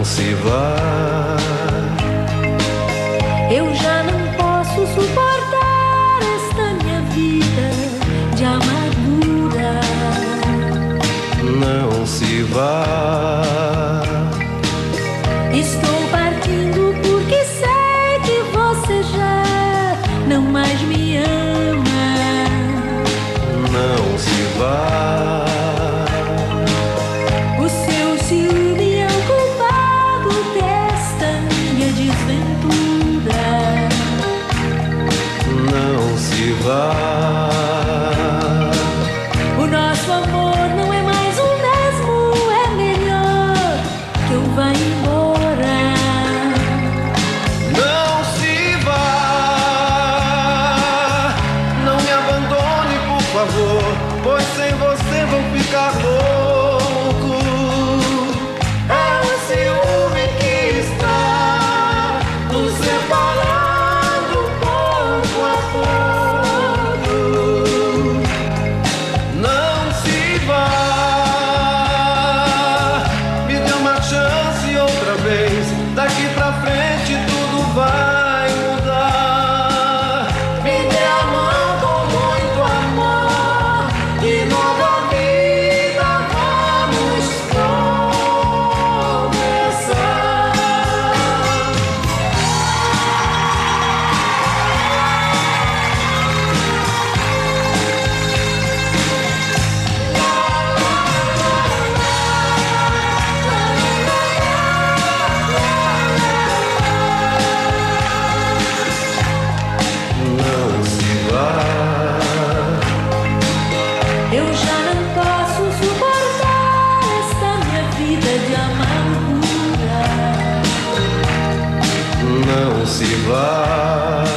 não se vá. Eu já não posso suportar esta minha vida de amargura. Não se vá. Estou partindo porque sei que você já não mais me ama. Não se vá. O seu ciúme é o culpado desta minha desventura. Não se vá. O nosso amor não é mais o mesmo, é melhor que eu vá embora. Não se vá. Não me abandone, por favor, pois sem você vou ficar louco. É o ciúme que está nos separando pouco a pouco. Não se vá. Me dê uma chance outra vez. Daqui pra frente tudo vai mudar. Me dê a mão com muito amor e nova vida vamos começar. Não se vá. Eu já não posso suportar esta minha vida de amargura. Não se vá.